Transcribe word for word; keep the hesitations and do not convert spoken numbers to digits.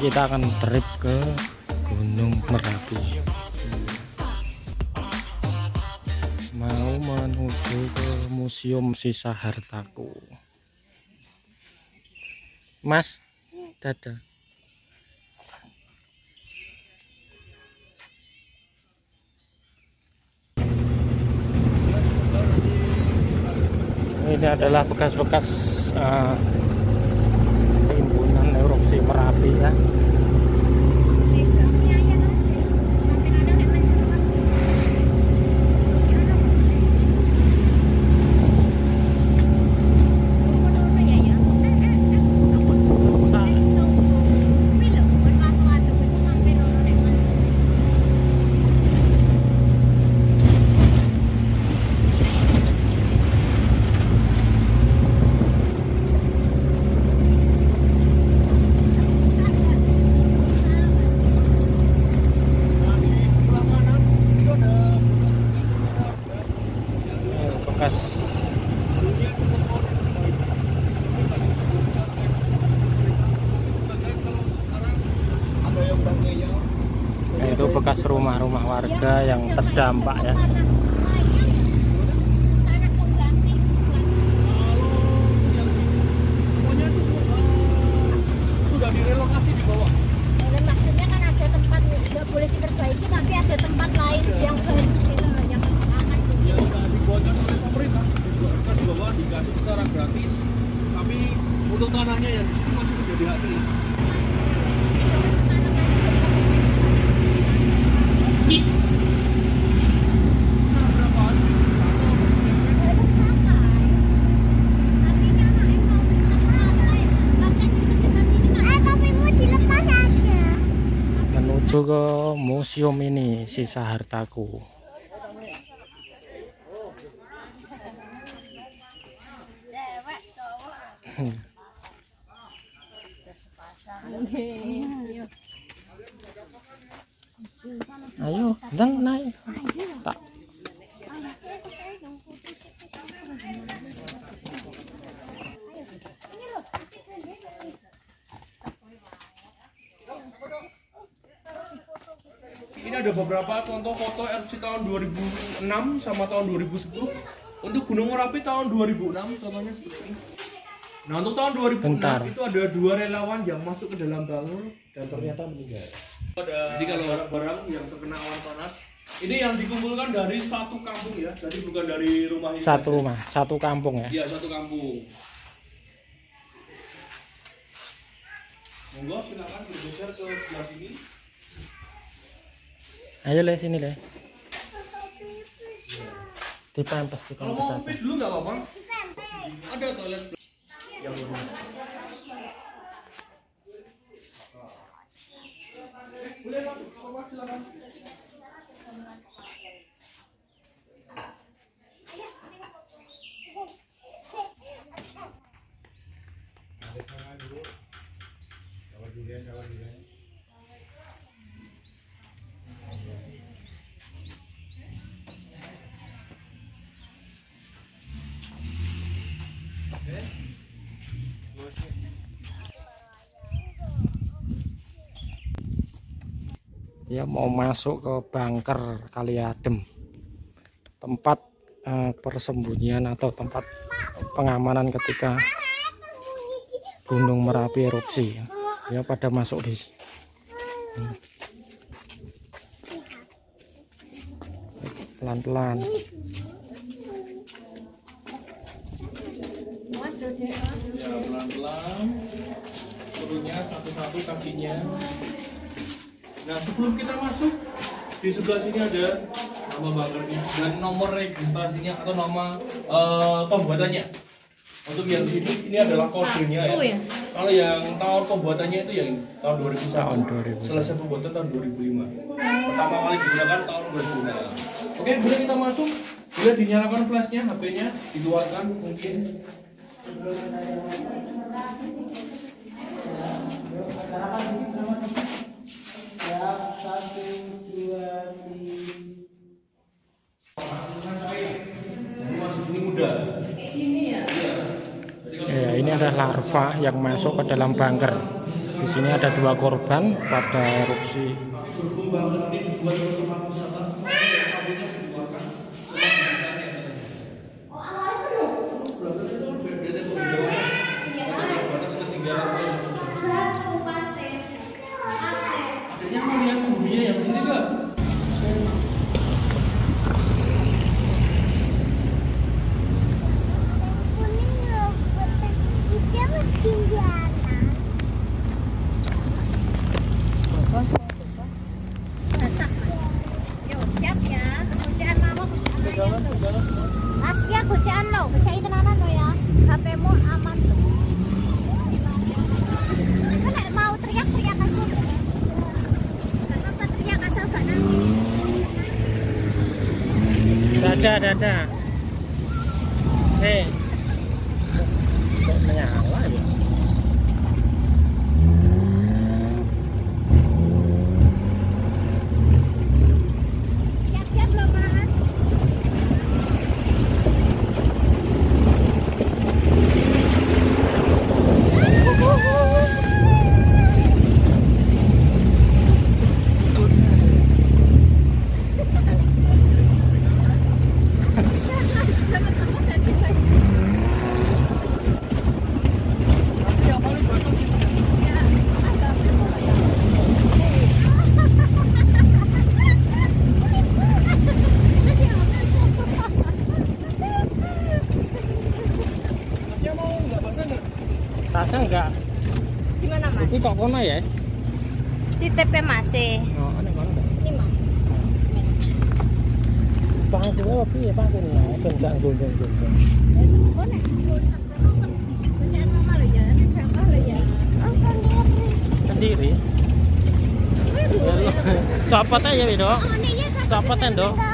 kita akan trip ke Gunung Merapi. Mau menuju ke Museum Sisa Hartaku. Mas, dadah. Ini adalah bekas-bekas uh, timbunan erupsi Merapi ya. Itu bekas rumah-rumah warga yang terdampak ya. Sudah direlokasi di bawah. Maksudnya kan ada tempat nggak boleh diperbaiki, tapi ada tempat lain yang baru gitu, yang akan ya sudah dibuatkan oleh pemerintah, dibuatkan di bawah, dikasih secara gratis, tapi untuk tanahnya yang di situ masih menjadi hak milik. Menuju ke museum ini Sisa Hartaku. Hmm. Ayo, dang naik. Tak. Ini ada beberapa contoh foto erupsi tahun dua ribu enam sama tahun dua ribu sepuluh. Untuk Gunung Merapi tahun dua ribu enam contohnya seperti ini. Nah, untuk tahun dua ribu enam Bentar. itu ada dua relawan yang masuk ke dalam bangun dan ternyata meninggal. Ada, jadi kalau barang-barang yang terkena awan panas, ini yang dikumpulkan dari satu kampung ya, jadi bukan dari rumah ini. Satu rumah, satu kampung ya. Iya, satu kampung. Monggo silakan bergeser ke sebelah sini. Ayo le sini le. Dipempes, Kalau dipempes mau aja. pipis dulu nggak apa-apa. Ada toilet yang benar. Boleh masuk, apa silakan. Ya mau masuk ke bunker Kali Adem, tempat eh, persembunyian atau tempat pengamanan ketika Gunung Merapi erupsi. Ya pada masuk di sini. Hmm. Pelan-pelan. Ya, pelan-pelan. Turunnya satu-satu kakinya. Nah, sebelum kita masuk, di sebelah sini ada nama bunkernya dan nomor registrasinya atau nama uh, pembuatannya. Untuk yang sini, ini adalah kodenya ya. ya. Kalau yang tahun pembuatannya itu yang tahun dua ribu satu. Tahun dua ribu. Selesai pembuatan tahun dua ribu lima. Pertama kali digunakan tahun dua ribu enam. Oke, boleh kita masuk. Boleh dinyalakan flashnya, H P-nya, dikeluarkan mungkin. Ya, ini adalah larva yang masuk ke dalam bunker. Di sini ada dua korban pada erupsi. Berhubung bangunan ini dibuat untuk tempat wisata, sampingnya dikeluarkan. Oh, awalnya penuh. Berarti itu beda-beda pembawasan. Ada batas ketinggalan. Akhirnya mau lihat penghuninya yang di sini nggak? Basah. Yo, siap ya. Gocaan mama, gocaan ayah. Asli ya gocaan lo, gocaan tenanan lo ya. H P-mu aman tuh. Kan mau teriak-teriak aku. Gak apa teriak asal gak nangis. Dada, dada. Hei. Kok menyala ya? Siap-siap lo mas. Tasnya enggak. Gimana mas? Itu kok kono ya? Di T P masih. Oh, aneh banget. Ini mas. Pangkulnya apa ya pangkulnya? Ben enggak gondong-gondong. Oh nek bacaan mama lo ya, siapa lo ya? Sendiri. Copot aja, Wido. Oh, ini ya Copot, Endo.